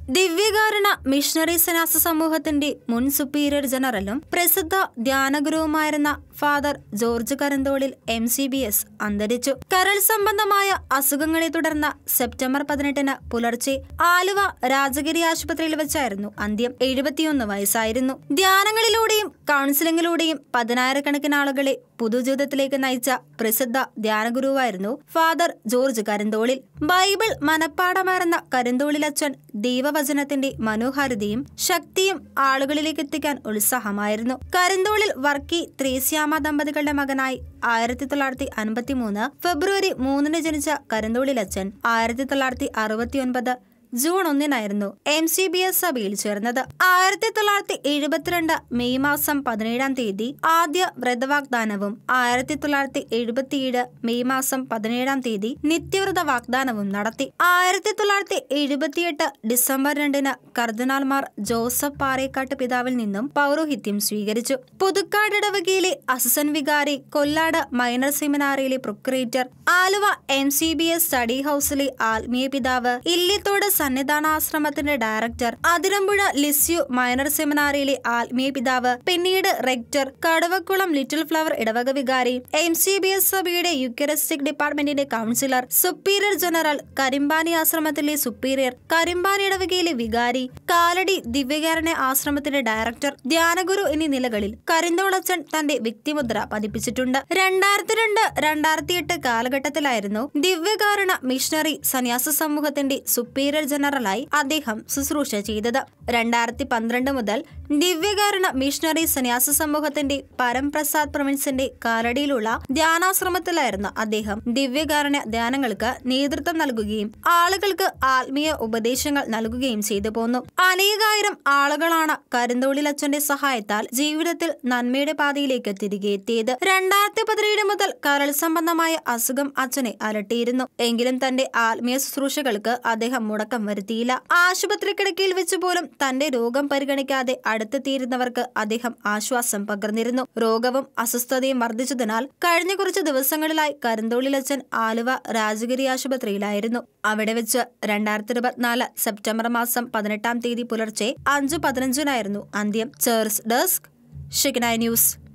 ദിവ്യകാരുണ missionary സന്യാസ സമൂഹത്തിന്റെ മുൻ സുപ്പീരിയർ ജനറലും പ്രസിദ്ധ ധ്യാനഗുരുവുമായിരുന്ന ഫാദർ ജോർജ് കരിന്തോളിൽ MCBS അന്തരിച്ചു. കരൾ സംബന്ധമായ അസുഖങ്ങളെ തുടർന്ന് സെപ്റ്റംബർ 18 പുലർച്ചെ ആലുവ രാജഗിരി ആശുപത്രിയിൽ വെച്ചായിരുന്നു അന്ത്യം. 71 വയസ്സായിരുന്നു. ധ്യാനങ്ങളിലൂടെയും കൗൺസിലിംഗിലൂടെയും 10,000-കണക്കിന് ആളുകളെ പുതുജീവിതത്തിലേക്ക് നയിച്ച പ്രസിദ്ധ ധ്യാനഗുരുവായിരുന്നു ഫാദർ ജോർജ് കരിന്തോളിൽ. ബൈബിൾ മനപ്പാടമായിരുന്ന കരിന്തോളിലച്ചൻ ദൈവവചനത്തിന്റെ മനോഹാരിതയും ശക്തിയും ആളുകളിലേക്ക് എത്തിക്കാൻ ഉത്സാഹമായിരുന്നു. കരിന്തോളിൽ വർക്കി ത്രേസ്യാമ ദമ്പതികളുടെ മകനായി 1953 ഫെബ്രുവരി 3 ജനിച്ച കരിന്തോളിലച്ചൻ 1969 ജൂൺ 1 MCBS സഭയിൽ ചേർന്നത്. 1972 മെയ് മാസം 17 ആദ്യ വ്രതവാഗ്ദാനവും 1977 മെയ് മാസം 17 നിത്യവ്രത വാഗ്ദാനവും നടത്തി. 1978 ഡിസംബർ 2 കർദിനാൾമാർ ജോസഫ് പാറേക്കാട്ട് പിതാവിൽ നിന്നും പൗരോഹിത്യം സ്വീകരിച്ചു. പുതുക്കാട് ഇടവകയിലെ അസിസ്റ്റന്റ് വികാരി, കൊല്ലാട് മൈനർ സെമിനാറിയിലെ പ്രൊക്രേറ്റർ, ആലുവ MCBS സ്റ്റഡി ഹൌസിലെ ആത്മീയ പിതാവ്, ഇല്ലിത്തോട് സന്നിധാനാശ്രമത്തിന്റെ ഡയറക്ടർ, അതിരമ്പുഴ ലിസ്യു മൈനർ സെമിനാറിയിലെ ആത്മീയ പിതാവ്, പിന്നീട് റെക്ടർ, കടുവക്കുളം ലിറ്റിൽ ഫ്ലവർ ഇടവക വികാരി, MCBS സഭയുടെ യുക്കറിസ്റ്റിക് ഡിപ്പാർട്ട്മെന്റിന്റെ കൗൺസിലർ, സുപ്പീരിയർ ജനറൽ, കരിമ്പാനി ആശ്രമത്തിലെ സുപ്പീരിയർ, കരിമ്പാനി ഇടവകയിലെ വികാരി, കാലടി ദിവ്യകാരുണ്യ ആശ്രമത്തിന്റെ ഡയറക്ടർ, ധ്യാനഗുരു എന്നീ നിലകളിൽ കരിന്തോളച്ചൻ തന്റെ വ്യക്തിമുദ്ര പതിപ്പിച്ചിട്ടുണ്ട്. 2002-2008 കാലഘട്ടത്തിലായിരുന്നു ദിവ്യകാരുണ മിഷണറി സന്യാസ സമൂഹത്തിന്റെ സുപ്പീരിയർ ജനറലായി അദ്ദേഹം ശുശ്രൂഷ ചെയ്തത്. 2012 മുതൽ ദിവ്യകാരുണ മിഷണറി സന്യാസ സമൂഹത്തിന്റെ പരംപ്രസാദ് പ്രൊവിൻസിന്റെ കാലടിയിലുള്ള ധ്യാനാശ്രമത്തിലായിരുന്ന അദ്ദേഹം ദിവ്യകാരുണ്യ ധ്യാനങ്ങൾക്ക് നേതൃത്വം നൽകുകയും ആളുകൾക്ക് ആത്മീയ ഉപദേശങ്ങൾ നൽകുകയും ചെയ്തു പോന്നു. അനേകായിരം ആളുകളാണ് കരിന്തോളിലച്ചന്റെ സഹായത്താൽ ജീവിതത്തിൽ നന്മയുടെ പാതയിലേക്ക് തിരികെ എത്തിയത്. 2017 മുതൽ കരൾ സംബന്ധമായ അസുഖം അച്ഛനെ അലട്ടിയിരുന്നു. എങ്കിലും തന്റെ ആത്മീയ ശുശ്രൂഷകൾക്ക് അദ്ദേഹം മുടക്കം വരുത്തിയില്ല. ആശുപത്രി കിടക്കയിൽ വെച്ച് പോലും തന്റെ രോഗം പരിഗണിക്കാതെ അടുത്തെത്തിയിരുന്നവർക്ക് അദ്ദേഹം ആശ്വാസം പകർന്നിരുന്നു. രോഗവും അസ്വസ്ഥതയും വർദ്ധിച്ചതിനാൽ കഴിഞ്ഞ കുറച്ച് ദിവസങ്ങളിലായി കരിന്തോളിലച്ചൻ ആലുവ രാജഗിരി ആശുപത്രിയിലായിരുന്നു. അവിടെ വെച്ച് 2024 സെപ്റ്റംബർ മാസം 18 പുലർച്ചെ 5:15 അന്ത്യം. ചേർസ് ഡെസ്ക്, ഷെക്കിനാഹ് ന്യൂസ്.